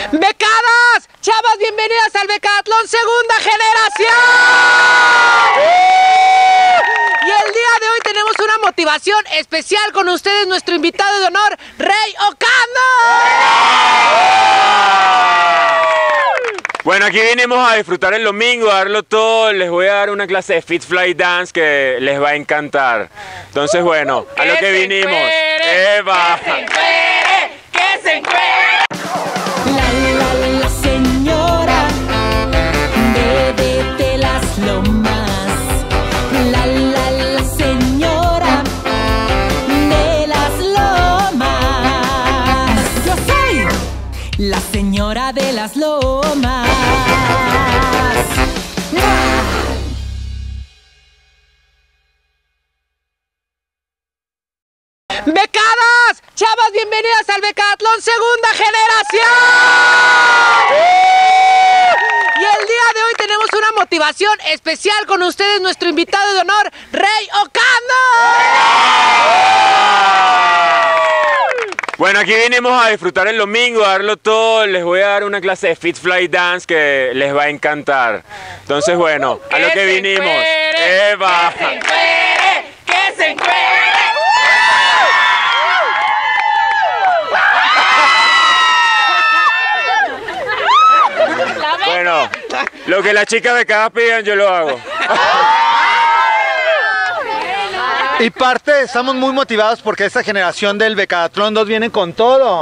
Becadas, chavas, bienvenidas al Becatlón Segunda Generación. Y el día de hoy tenemos una motivación especial con ustedes, nuestro invitado de honor, Rey Ocando. Bueno, aquí vinimos a disfrutar el domingo, a darlo todo. Les voy a dar una clase de Fit Fly Dance que les va a encantar. Entonces, bueno, a lo que vinimos. ¡Eva! ¡Que se encuere! ¡Que se encuere! La señora de las lomas. La señora de las lomas. Yo soy la señora de las lomas. Becadas, chavas, bienvenidas al Becatlón Segunda Generación. Y el día de hoy tenemos una motivación especial con ustedes, nuestro invitado de honor, Rey Ocando. Bueno, aquí vinimos a disfrutar el domingo, a darlo todo. Les voy a dar una clase de Fit Fly Dance que les va a encantar. Entonces, bueno, a lo que vinimos. ¡Eva! ¡Que se encuere! ¡Que se encuere! Bueno, lo que las chicas becadas pidan, yo lo hago. Y parte, estamos muy motivados porque esta generación del Becatlón 2 viene con todo.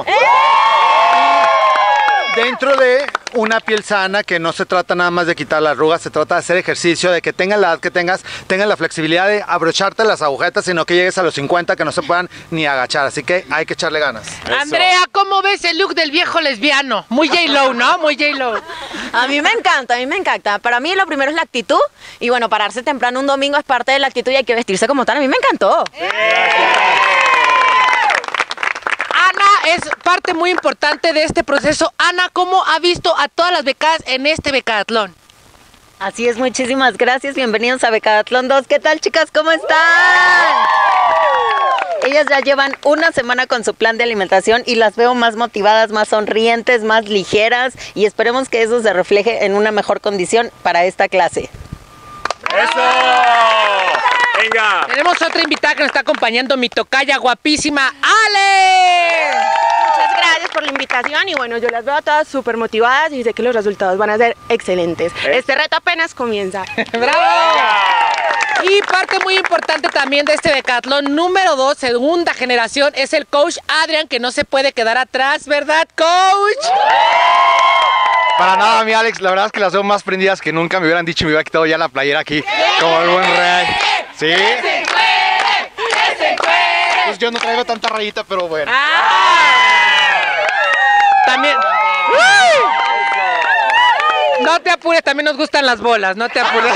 Dentro de una piel sana, que no se trata nada más de quitar las arrugas, se trata de hacer ejercicio, de que tengas la edad que tengas la flexibilidad de abrocharte las agujetas, sino que llegues a los 50 que no se puedan ni agachar, así que hay que echarle ganas. Andrea, ¿cómo ves el look del viejo lesbiano? Muy J-Lo, ¿no? Muy J-Lo. A mí me encanta, a mí me encanta. Para mí lo primero es la actitud y bueno, pararse temprano un domingo es parte de la actitud y hay que vestirse como tal. A mí me encantó. Ana es parte muy importante de este proceso. Ana, ¿cómo ha visto a todas las becadas en este Becatlón? Así es, muchísimas gracias. Bienvenidos a Becatlón 2. ¿Qué tal, chicas? ¿Cómo están? Ellas ya llevan una semana con su plan de alimentación y las veo más motivadas, más sonrientes, más ligeras y esperemos que eso se refleje en una mejor condición para esta clase. ¡Eso! ¡Venga! Tenemos otra invitada que nos está acompañando, mi tocaya guapísima, Ale. Muchas gracias por la invitación y bueno, yo las veo a todas súper motivadas y sé que los resultados van a ser excelentes. Este reto apenas comienza. ¡Bravo! Y parte muy importante también de este Becatlón número 2, segunda generación, es el coach Adrián, que no se puede quedar atrás, ¿verdad, coach? Para nada, mi Alex, la verdad es que las veo más prendidas que nunca. Me hubieran dicho, me hubiera quitado ya la playera aquí, como el buen rey. ¿Sí? Pues yo no traigo tanta rayita, pero bueno. También. No te apures, también nos gustan las bolas, no te apures.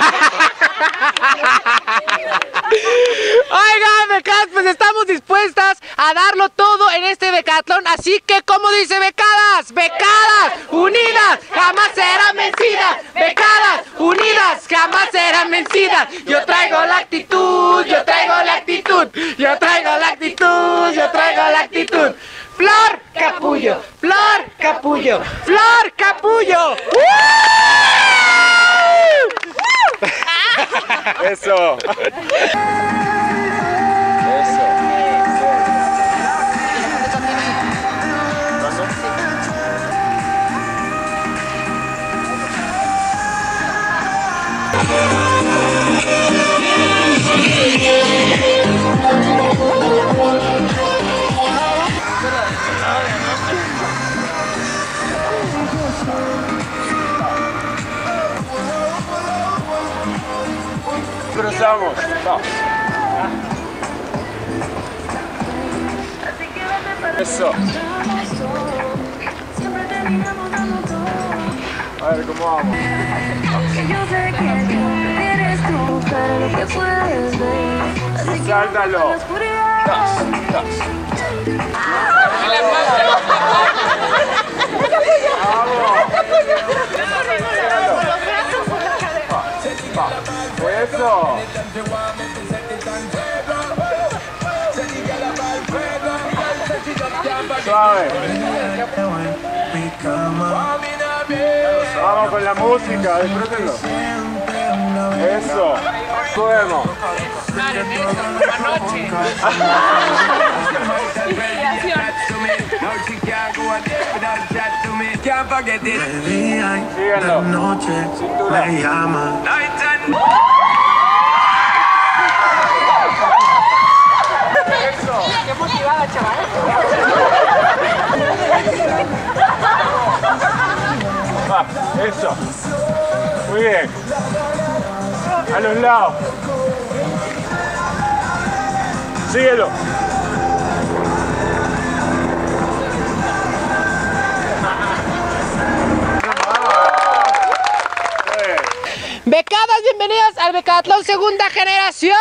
Oigan, becadas, pues estamos dispuestas a darlo todo en este Becatlón, así que, como dice becadas, becadas unidas jamás serán vencidas, becadas unidas jamás serán vencidas. Yo traigo la actitud, yo traigo la actitud, yo traigo la actitud, yo traigo la actitud. Flor Capullo, Flor Capullo, Flor Capullo. ¡Eso! Cruzamos. Vamos. Eso. A ver cómo vamos. Sáltalo. Dos. Eso. Suave. Vamos con la música, disfrútenlo. Eso, fuego. Síganlo. Qué motivada, chaval. Eso. Muy bien. A los lados. Síguelo. Becadas, bienvenidas al Becatlón Segunda Generación.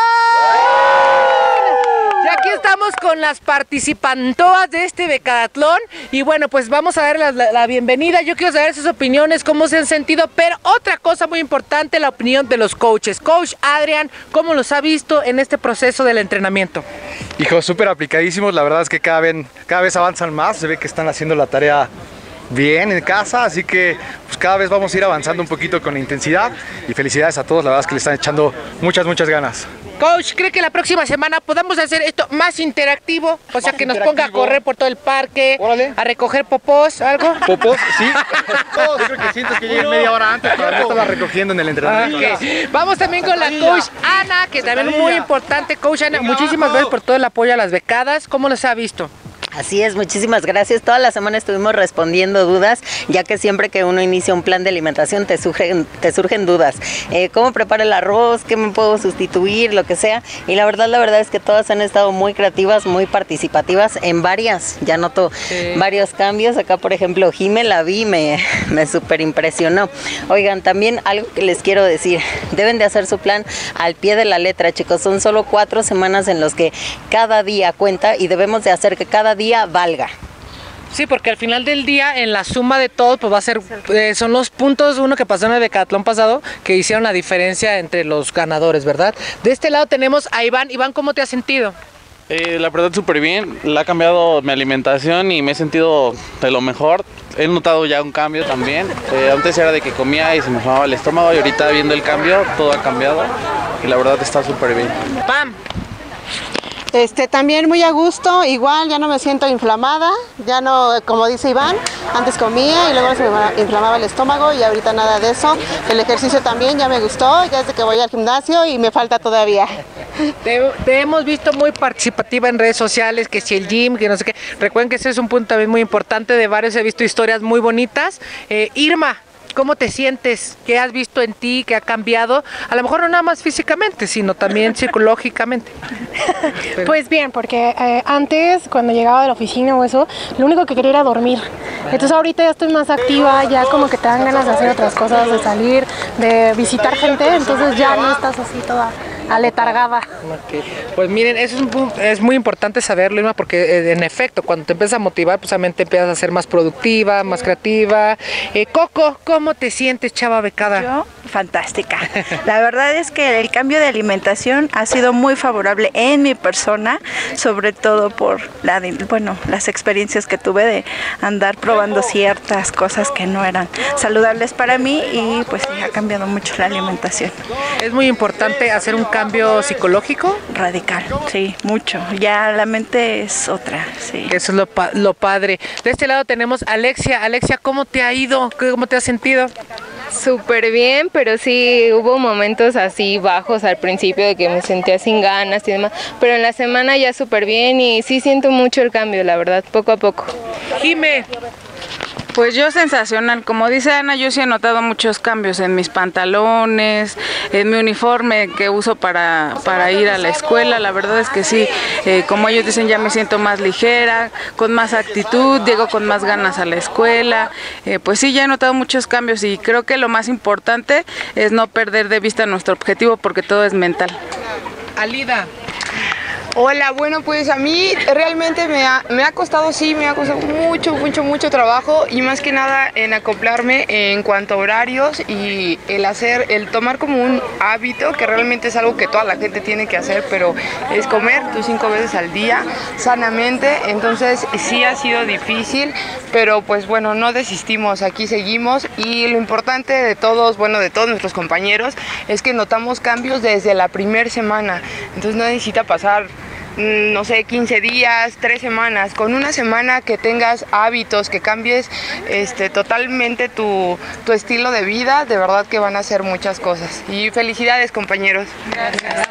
Y aquí estamos con las participantoas de este Becatlón. Y bueno, pues vamos a darles la bienvenida. Yo quiero saber sus opiniones, cómo se han sentido. Pero otra cosa muy importante, la opinión de los coaches. Coach Adrián, ¿cómo los ha visto en este proceso del entrenamiento? Hijos, súper aplicadísimos. La verdad es que cada vez avanzan más. Se ve que están haciendo la tarea bien en casa, así que pues cada vez vamos a ir avanzando un poquito con la intensidad y felicidades a todos, la verdad es que le están echando muchas ganas. Coach, ¿cree que la próxima semana podamos hacer esto más interactivo? O sea, que nos ponga a correr por todo el parque, a recoger popós, algo. ¿Popós? Sí. Yo creo que siento que llegue media hora antes, todavía estaba recogiendo en el entrenamiento. Okay. Vamos también con la coach Ana, que también es muy importante. Coach Ana, muchísimas gracias por todo el apoyo a las becadas. ¿Cómo los ha visto? Así es, muchísimas gracias. Toda la semana estuvimos respondiendo dudas, ya que siempre que uno inicia un plan de alimentación te surgen dudas. ¿Cómo preparo el arroz? ¿Qué me puedo sustituir? Lo que sea. Y la verdad es que todas han estado muy creativas, muy participativas en varias. Ya noto varios cambios. Acá, por ejemplo, Jime la vi, me súper impresionó. Oigan, también algo que les quiero decir. Deben de hacer su plan al pie de la letra, chicos. Son solo 4 semanas en los que cada día cuenta y debemos de hacer que cada día valga. Sí, porque al final del día, en la suma de todo, pues va a ser, son los puntos uno que pasó en el Decatlón pasado que hicieron la diferencia entre los ganadores, ¿verdad? De este lado tenemos a Iván. Iván, ¿cómo te has sentido? La verdad súper bien, la ha cambiado mi alimentación y me he sentido de lo mejor. He notado ya un cambio también. Antes era de que comía y se me inflamaba el estómago y ahorita viendo el cambio, todo ha cambiado y la verdad está súper bien. ¡Pam! También muy a gusto, igual ya no me siento inflamada, ya no, como dice Iván, antes comía y luego se me inflamaba el estómago y ahorita nada de eso. El ejercicio también ya me gustó, ya desde que voy al gimnasio y me falta todavía. Te hemos visto muy participativa en redes sociales, que si el gym, que no sé qué. Recuerden que ese es un punto también muy importante de varios, he visto historias muy bonitas. Irma, ¿cómo te sientes? ¿Qué has visto en ti? ¿Qué ha cambiado? A lo mejor no nada más físicamente, sino también psicológicamente. Pues bien, porque antes, cuando llegaba de la oficina o eso, lo único que quería era dormir. Entonces ahorita ya estoy más activa, ya como que te dan ganas de hacer otras cosas, de salir, de visitar gente, entonces ya no estás así toda aletargada. Okay. Pues miren, eso es muy importante saberlo, Irma, porque en efecto, cuando te empiezas a motivar, pues realmente empiezas a ser más productiva, más creativa. Coco, ¿cómo te sientes, chava becada? Yo, fantástica. La verdad es que el cambio de alimentación ha sido muy favorable en mi persona, sobre todo por las experiencias que tuve de andar probando ciertas cosas que no eran saludables para mí y pues sí, ha cambiado mucho la alimentación. Es muy importante hacer un cambio psicológico. Radical, sí, mucho. Ya la mente es otra, sí. Eso es lo padre. De este lado tenemos a Alexia. Alexia, ¿cómo te ha ido? ¿Cómo te has sentido? Súper bien, pero sí hubo momentos así bajos al principio de que me sentía sin ganas y demás, pero en la semana ya súper bien y sí siento mucho el cambio, la verdad, poco a poco. Jime. Pues yo sensacional, como dice Ana, yo sí he notado muchos cambios en mis pantalones, en mi uniforme que uso para ir a la escuela. La verdad es que sí, como ellos dicen, ya me siento más ligera, con más actitud, llego con más ganas a la escuela. Pues sí, ya he notado muchos cambios y creo que lo más importante es no perder de vista nuestro objetivo porque todo es mental. Alida. Hola, bueno, pues a mí realmente me ha costado, sí, me ha costado mucho trabajo y más que nada en acoplarme en cuanto a horarios y el tomar como un hábito que realmente es algo que toda la gente tiene que hacer, pero es comer tus 5 veces al día sanamente. Entonces sí ha sido difícil, pero pues bueno, no desistimos, aquí seguimos y lo importante de todos, bueno, de todos nuestros compañeros es que notamos cambios desde la primera semana. Entonces no necesita pasar, no sé, 15 días, 3 semanas. Con una semana que tengas hábitos, que cambies totalmente tu estilo de vida, de verdad que van a hacer muchas cosas. Y felicidades, compañeros. Gracias.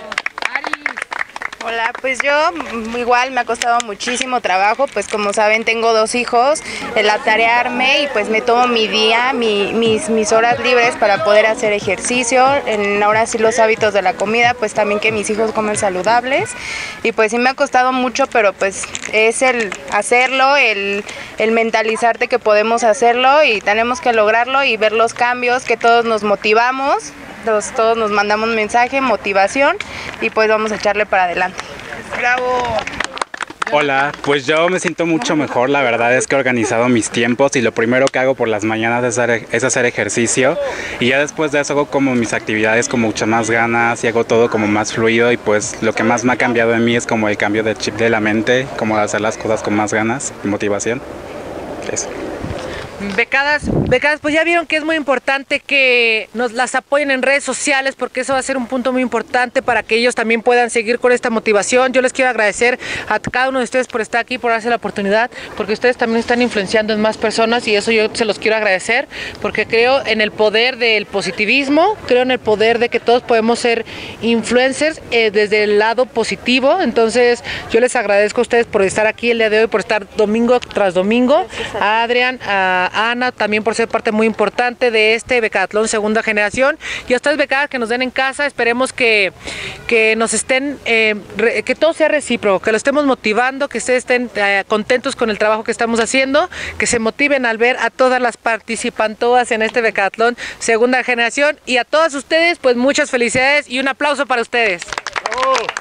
Hola, pues yo igual me ha costado muchísimo trabajo, pues como saben tengo 2 hijos, el atarearme y pues me tomo mi día, mis horas libres para poder hacer ejercicio, ahora sí los hábitos de la comida, pues también que mis hijos comen saludables y pues sí me ha costado mucho, pero pues es el hacerlo, el mentalizarte que podemos hacerlo y tenemos que lograrlo y ver los cambios, que todos nos motivamos. Todos nos mandamos mensaje, motivación y pues vamos a echarle para adelante. ¡Bravo! Hola, pues yo me siento mucho mejor, la verdad es que he organizado mis tiempos y lo primero que hago por las mañanas es hacer ejercicio y ya después de eso hago como mis actividades con muchas más ganas y hago todo como más fluido y pues lo que más me ha cambiado en mí es como el cambio de chip de la mente, como hacer las cosas con más ganas y motivación. Eso. Becadas, pues ya vieron que es muy importante que nos las apoyen en redes sociales porque eso va a ser un punto muy importante para que ellos también puedan seguir con esta motivación. Yo les quiero agradecer a cada uno de ustedes por estar aquí, por darse la oportunidad, porque ustedes también están influenciando en más personas y eso yo se los quiero agradecer porque creo en el poder del positivismo, creo en el poder de que todos podemos ser influencers desde el lado positivo. Entonces yo les agradezco a ustedes por estar aquí el día de hoy, por estar domingo tras domingo, a Adrián, a Ana también por ser parte muy importante de este Becatlón segunda generación y a ustedes becadas que nos den en casa, esperemos que nos estén, que todo sea recíproco, que lo estemos motivando, que ustedes estén contentos con el trabajo que estamos haciendo, que se motiven al ver a todas las participantes en este Becatlón segunda generación y a todas ustedes pues muchas felicidades y un aplauso para ustedes. ¡Oh!